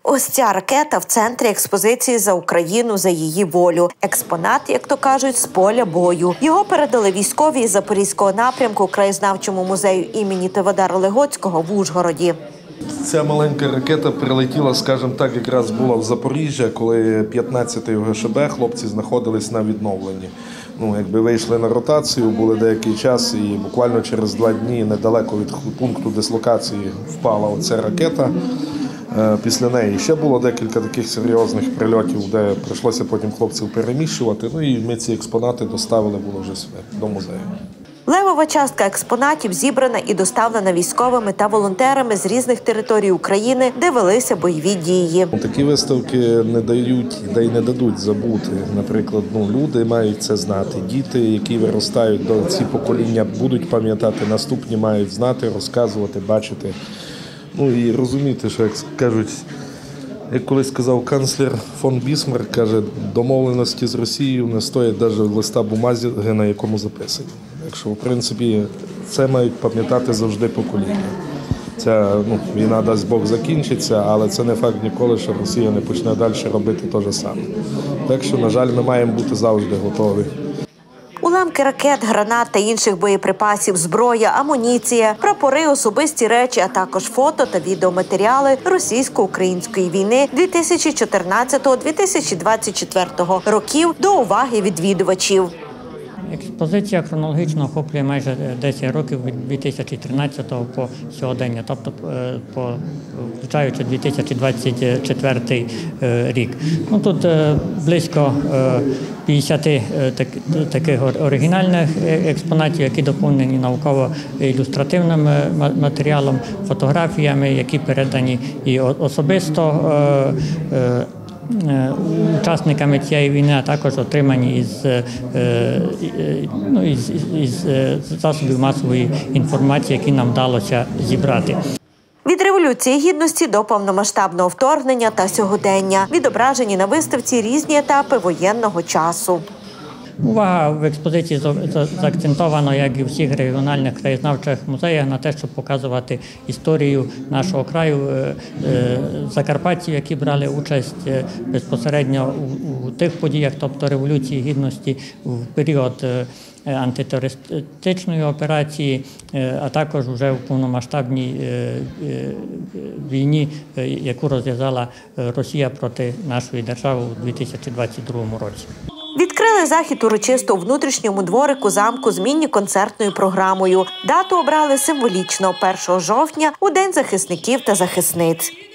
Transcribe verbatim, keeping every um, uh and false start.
Ось ця ракета в центрі експозиції «За Україну, за її волю». Експонат, як то кажуть, з поля бою. Його передали військові із Запорізького напрямку краєзнавчому музею імені Тиводара Легоцького в Ужгороді. Ця маленька ракета прилетіла, скажімо так, якраз була в Запоріжжя, коли п'ятнадцятий ге ше бе хлопці знаходились на відновленні. Ну, якби вийшли на ротацію, були деякий час, і буквально через два дні недалеко від пункту дислокації впала оця ракета. Після неї ще було декілька таких серйозних прильотів, де прийшлося потім хлопців переміщувати. Ну і ми ці експонати доставили було вже сюди, до музею. Левова частка експонатів зібрана і доставлена військовими та волонтерами з різних територій України, де велися бойові дії. Такі виставки не дають, де й не дадуть забути. Наприклад, ну, люди мають це знати. Діти, які виростають, до ці покоління будуть пам'ятати, наступні мають знати, розказувати, бачити. Ну і розуміти, що, як кажуть, як колись сказав канцлер фон Бісмарк, каже, домовленості з Росією не стоять навіть листа бумаги, на якому записані. Якщо, в принципі, це мають пам'ятати завжди покоління. Ця ну, війна, дасть Бог, закінчиться, але це не факт ніколи, що Росія не почне далі робити те ж саме. Так що, на жаль, ми маємо бути завжди готові. Уламки ракет, гранат та інших боєприпасів, зброя, амуніція, прапори, особисті речі, а також фото та відеоматеріали російсько-української війни дві тисячі чотирнадцятого - дві тисячі двадцять четвертого років до уваги відвідувачів. Експозиція хронологічно охоплює майже десять років від дві тисячі тринадцятого по сьогодення, тобто по, включаючи дві тисячі двадцять четвертий рік. Ну, тут близько п'ятдесят так, таких оригінальних експонатів, які доповнені науково-ілюстративним матеріалом, фотографіями, які передані і особисто учасниками цієї війни, а також отримані із, ну, із, із, із засобів масової інформації, які нам вдалося зібрати. Від Революції Гідності до повномасштабного вторгнення та сьогодення відображені на виставці різні етапи воєнного часу. Увага в експозиції заакцентована, як і в всіх регіональних краєзнавчих музеях, на те, щоб показувати історію нашого краю, закарпатців, які брали участь безпосередньо у тих подіях, тобто Революції Гідності, в період антитерористичної операції, а також вже в повномасштабній війні, яку розв'язала Росія проти нашої держави у дві тисячі двадцять другому році. Відкрили захід урочисто у внутрішньому дворику замку з міні-концертною програмою. Дату обрали символічно – першого жовтня, у День захисників та захисниць.